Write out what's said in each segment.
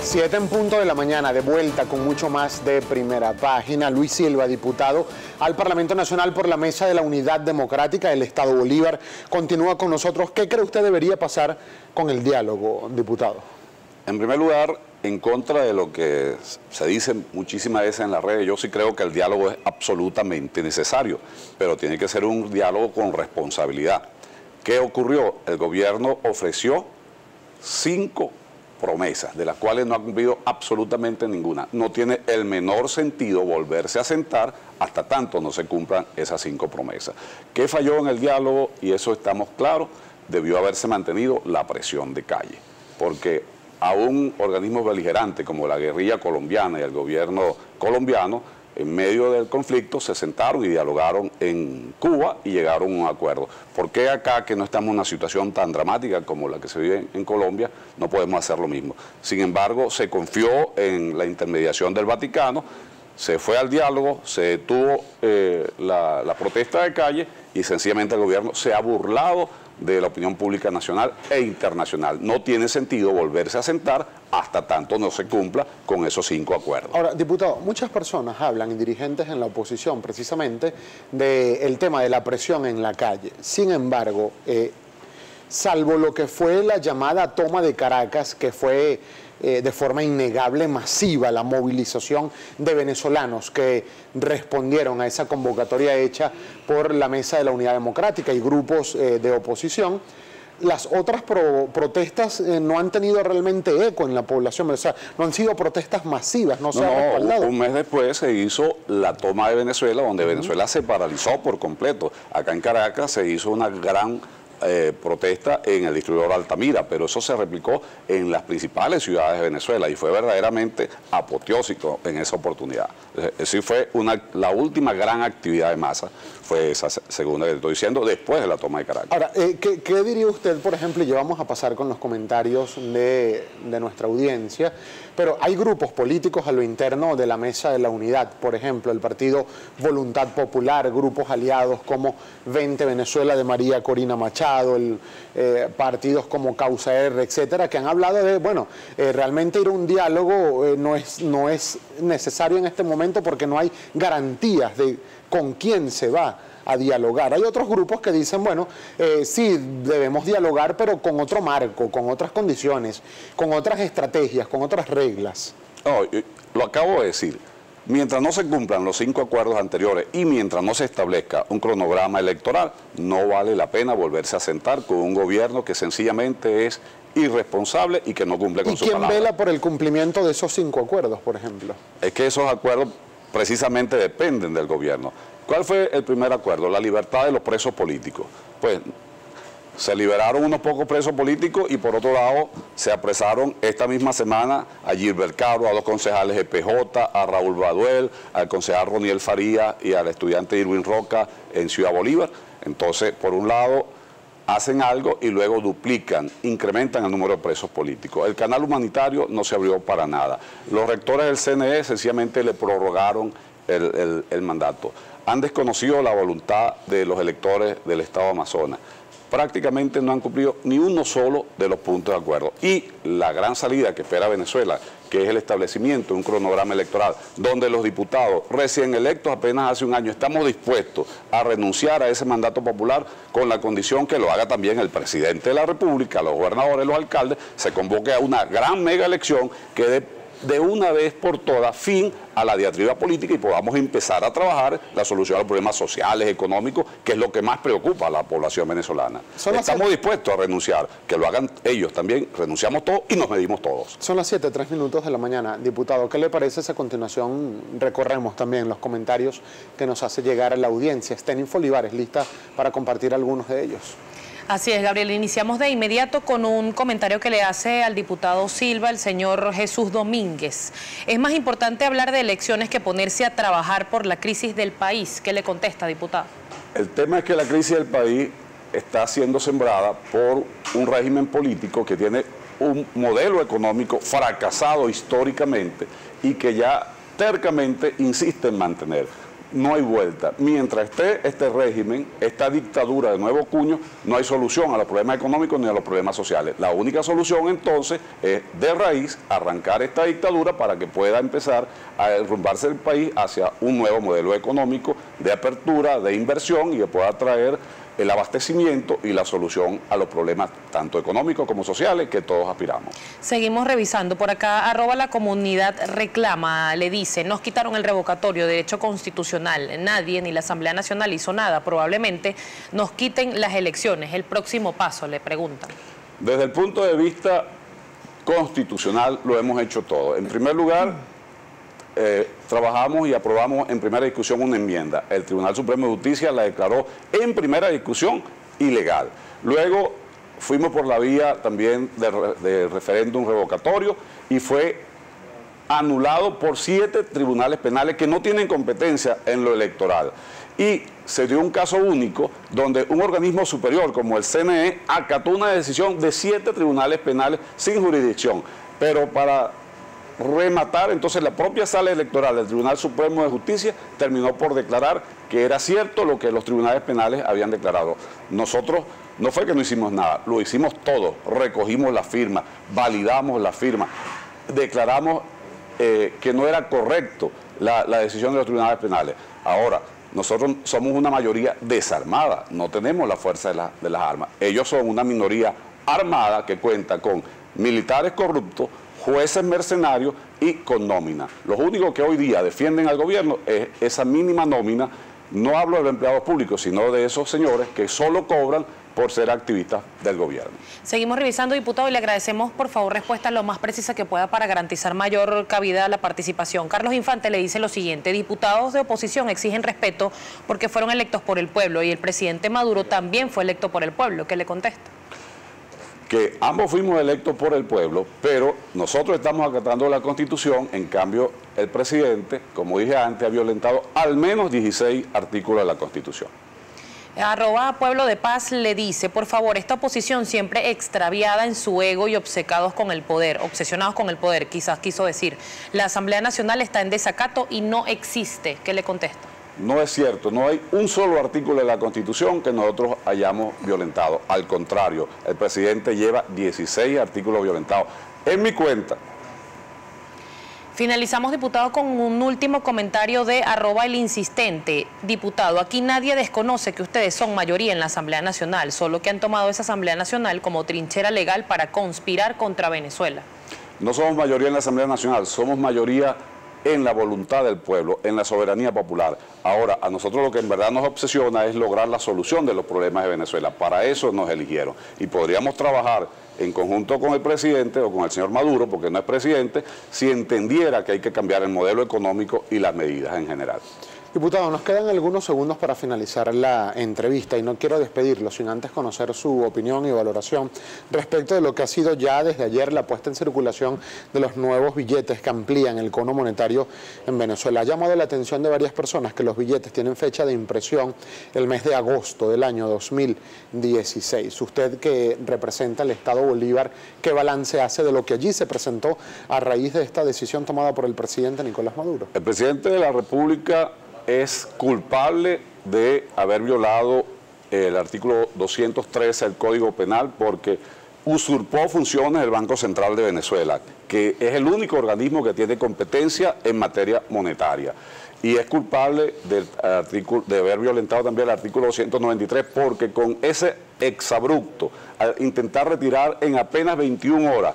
7 en punto de la mañana, de vuelta con mucho más de Primera Página. Luis Silva, diputado al Parlamento Nacional por la Mesa de la Unidad Democrática del Estado Bolívar, continúa con nosotros. ¿Qué cree usted debería pasar con el diálogo, diputado? En primer lugar, en contra de lo que se dice muchísimas veces en las redes, yo sí creo que el diálogo es absolutamente necesario, pero tiene que ser un diálogo con responsabilidad. ¿Qué ocurrió? El gobierno ofreció 5 promesas, de las cuales no ha cumplido absolutamente ninguna. No tiene el menor sentido volverse a sentar hasta tanto no se cumplan esas 5 promesas. ¿Qué falló en el diálogo? Y eso estamos claros, debió haberse mantenido la presión de calle, porque a un organismo beligerante como la guerrilla colombiana y el gobierno colombiano, en medio del conflicto se sentaron y dialogaron en Cuba y llegaron a un acuerdo. ¿Por qué acá, que no estamos en una situación tan dramática como la que se vive en Colombia, no podemos hacer lo mismo? Sin embargo, se confió en la intermediación del Vaticano, se fue al diálogo, se detuvo la protesta de calle y sencillamente el gobierno se ha burlado de la opinión pública nacional e internacional. No tiene sentido volverse a sentar hasta tanto no se cumpla con esos 5 acuerdos. Ahora, diputado, muchas personas hablan, y dirigentes en la oposición, precisamente del tema de la presión en la calle. Sin embargo, salvo lo que fue la llamada toma de Caracas, que fue de forma innegable, masiva, la movilización de venezolanos que respondieron a esa convocatoria hecha por la Mesa de la Unidad Democrática y grupos de oposición, las otras protestas no han tenido realmente eco en la población, o sea, no han sido protestas masivas, no se ha respaldado. Un mes después se hizo la toma de Venezuela, donde Venezuela se paralizó por completo. Acá en Caracas se hizo una gran protesta en el distribuidor Altamira, pero eso se replicó en las principales ciudades de Venezuela y fue verdaderamente apoteósico en esa oportunidad. Sí fue la última gran actividad de masa, fue esa segunda que estoy diciendo, después de la toma de Caracas. Ahora, ¿qué diría usted, por ejemplo, y ya vamos a pasar con los comentarios de nuestra audiencia, pero hay grupos políticos a lo interno de la Mesa de la Unidad, por ejemplo, el Partido Voluntad Popular, grupos aliados como 20 Venezuela de María Corina Machado, partidos como Causa R, etcétera, que han hablado de, bueno, realmente ir a un diálogo no es necesario en este momento porque no hay garantías de con quién se va a dialogar. Hay otros grupos que dicen, bueno, sí, debemos dialogar, pero con otro marco, con otras condiciones, con otras estrategias, con otras reglas. No, lo acabo de decir. Mientras no se cumplan los 5 acuerdos anteriores y mientras no se establezca un cronograma electoral, no vale la pena volverse a sentar con un gobierno que sencillamente es irresponsable y que no cumple con su palabra. ¿Y quién vela por el cumplimiento de esos 5 acuerdos, por ejemplo? Es que esos acuerdos precisamente dependen del gobierno. ¿Cuál fue el primer acuerdo? La libertad de los presos políticos. Pues se liberaron unos pocos presos políticos y por otro lado se apresaron esta misma semana a Gilbert Caro, a 2 concejales de PJ, a Raúl Baduel, al concejal Roniel Faría y al estudiante Irwin Roca en Ciudad Bolívar. Entonces, por un lado, hacen algo y luego duplican, incrementan el número de presos políticos. El canal humanitario no se abrió para nada. Los rectores del CNE sencillamente le prorrogaron el mandato. Han desconocido la voluntad de los electores del Estado Amazonas. Prácticamente no han cumplido ni uno solo de los puntos de acuerdo. Y la gran salida que espera Venezuela, que es el establecimiento de un cronograma electoral, donde los diputados recién electos apenas hace un año estamos dispuestos a renunciar a ese mandato popular con la condición que lo haga también el presidente de la República, los gobernadores, los alcaldes, se convoque a una gran mega elección que dé de una vez por todas fin a la diatriba política y podamos empezar a trabajar la solución a los problemas sociales, económicos, que es lo que más preocupa a la población venezolana. Estamos dispuestos a renunciar, que lo hagan ellos también, renunciamos todos y nos medimos todos. Son las 7:03 de la mañana. Diputado, ¿qué le parece si a continuación recorremos también los comentarios que nos hace llegar a la audiencia? Está en Info Olivares, lista para compartir algunos de ellos. Así es, Gabriel. Iniciamos de inmediato con un comentario que le hace al diputado Silva, el señor Jesús Domínguez. Es más importante hablar de elecciones que ponerse a trabajar por la crisis del país. ¿Qué le contesta, diputado? El tema es que la crisis del país está siendo sembrada por un régimen político que tiene un modelo económico fracasado históricamente y que ya tercamente insiste en mantener. no hay vuelta. Mientras esté este régimen, esta dictadura de nuevo cuño, no hay solución a los problemas económicos ni a los problemas sociales. La única solución entonces es de raíz arrancar esta dictadura para que pueda empezar a derrumbarse el país hacia un nuevo modelo económico de apertura, de inversión y que pueda traer el abastecimiento y la solución a los problemas tanto económicos como sociales que todos aspiramos. Seguimos revisando. Por acá, @la comunidad reclama, le dice, nos quitaron el revocatorio, derecho constitucional. Nadie, ni la Asamblea Nacional hizo nada. Probablemente nos quiten las elecciones. El próximo paso, le preguntan. Desde el punto de vista constitucional lo hemos hecho todo. En primer lugar, trabajamos y aprobamos en primera discusión una enmienda. El Tribunal Supremo de Justicia la declaró en primera discusión ilegal. Luego fuimos por la vía también de referéndum revocatorio y fue anulado por 7 tribunales penales que no tienen competencia en lo electoral. Y se dio un caso único donde un organismo superior como el CNE acató una decisión de 7 tribunales penales sin jurisdicción. Pero para rematar, entonces la propia sala electoral del Tribunal Supremo de Justicia terminó por declarar que era cierto lo que los tribunales penales habían declarado. Nosotros no fue que no hicimos nada, lo hicimos todo, recogimos la firma, validamos la firma, declaramos que no era correcto la decisión de los tribunales penales. Ahora, nosotros somos una mayoría desarmada, no tenemos la fuerza de las armas. Ellos son una minoría armada que cuenta con militares corruptos, jueces mercenarios y con nómina. Los únicos que hoy día defienden al gobierno es esa mínima nómina. No hablo de los empleados públicos, sino de esos señores que solo cobran por ser activistas del gobierno. Seguimos revisando, diputado, y le agradecemos, por favor, respuesta lo más precisa que pueda para garantizar mayor cabida a la participación. Carlos Infante le dice lo siguiente: diputados de oposición exigen respeto porque fueron electos por el pueblo y el presidente Maduro también fue electo por el pueblo. ¿Qué le contesta? Que ambos fuimos electos por el pueblo, pero nosotros estamos acatando la Constitución. En cambio, el presidente, como dije antes, ha violentado al menos 16 artículos de la Constitución. @Pueblo de Paz le dice, por favor, esta oposición siempre extraviada en su ego y obcecados con el poder, obsesionados con el poder, quizás quiso decir. La Asamblea Nacional está en desacato y no existe. ¿Qué le contesta? No es cierto, no hay un solo artículo de la Constitución que nosotros hayamos violentado. Al contrario, el presidente lleva 16 artículos violentados. En mi cuenta. Finalizamos, diputado, con un último comentario de @el insistente. Diputado, aquí nadie desconoce que ustedes son mayoría en la Asamblea Nacional, solo que han tomado esa Asamblea Nacional como trinchera legal para conspirar contra Venezuela. No somos mayoría en la Asamblea Nacional, somos mayoría en la voluntad del pueblo, en la soberanía popular. Ahora, a nosotros lo que en verdad nos obsesiona es lograr la solución de los problemas de Venezuela. Para eso nos eligieron. Y podríamos trabajar en conjunto con el presidente o con el señor Maduro, porque no es presidente, si entendiera que hay que cambiar el modelo económico y las medidas en general. Diputado, nos quedan algunos segundos para finalizar la entrevista y no quiero despedirlo sin antes conocer su opinión y valoración respecto de lo que ha sido ya desde ayer la puesta en circulación de los nuevos billetes que amplían el cono monetario en Venezuela. Ha llamado la atención de varias personas que los billetes tienen fecha de impresión el mes de agosto del año 2016. Usted, que representa el Estado Bolívar, ¿qué balance hace de lo que allí se presentó a raíz de esta decisión tomada por el presidente Nicolás Maduro? El presidente de la República es culpable de haber violado el artículo 213 del Código Penal porque usurpó funciones del Banco Central de Venezuela, que es el único organismo que tiene competencia en materia monetaria. Y es culpable de haber violentado también el artículo 293 porque con ese exabrupto, al intentar retirar en apenas 21 horas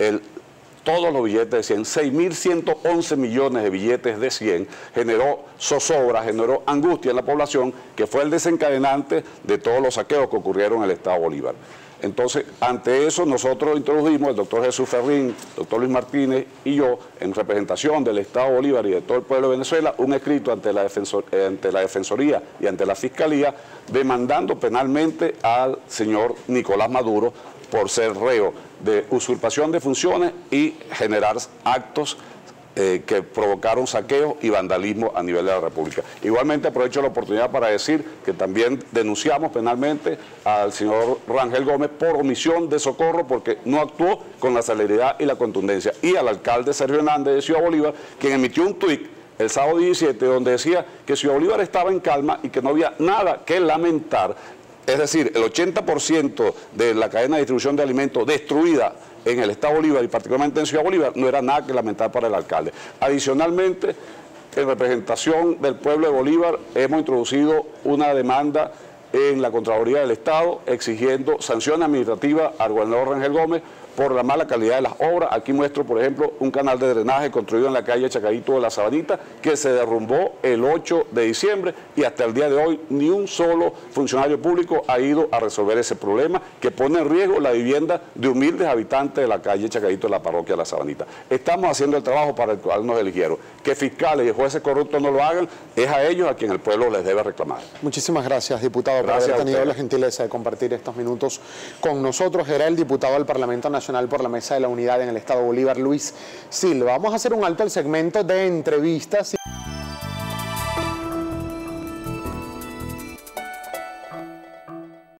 todos los billetes de 100, 6.111 millones de billetes de 100, generó zozobra, generó angustia en la población, que fue el desencadenante de todos los saqueos que ocurrieron en el Estado Bolívar. Entonces, ante eso nosotros introdujimos, el doctor Jesús Ferrín, el doctor Luis Martínez y yo, en representación del Estado Bolívar y de todo el pueblo de Venezuela, un escrito ante la Defensoría y ante la Fiscalía, demandando penalmente al señor Nicolás Maduro por ser reo de usurpación de funciones y generar actos que provocaron saqueos y vandalismo a nivel de la República. Igualmente aprovecho la oportunidad para decir que también denunciamos penalmente al señor Rangel Gómez por omisión de socorro porque no actuó con la celeridad y la contundencia, y al alcalde Sergio Hernández de Ciudad Bolívar, quien emitió un tuit el sábado 17, donde decía que Ciudad Bolívar estaba en calma y que no había nada que lamentar. Es decir, el 80% de la cadena de distribución de alimentos destruida en el Estado Bolívar y particularmente en Ciudad Bolívar no era nada que lamentar para el alcalde. Adicionalmente, en representación del pueblo de Bolívar hemos introducido una demanda en la Contraloría del Estado exigiendo sanción administrativa al gobernador Rangel Gómez por la mala calidad de las obras. Aquí muestro, por ejemplo, un canal de drenaje construido en la calle Chacaíto de la Sabanita que se derrumbó el 8 de diciembre y hasta el día de hoy ni un solo funcionario público ha ido a resolver ese problema que pone en riesgo la vivienda de humildes habitantes de la calle Chacaíto de la parroquia de la Sabanita. Estamos haciendo el trabajo para el cual nos eligieron. Que fiscales y jueces corruptos no lo hagan, es a ellos a quien el pueblo les debe reclamar. Muchísimas gracias, diputado, por haber tenido la gentileza de compartir estos minutos con nosotros. Era el diputado del Parlamento Nacional por la Mesa de la Unidad en el Estado Bolívar, Luis Silva. Vamos a hacer un alto al segmento de entrevistas.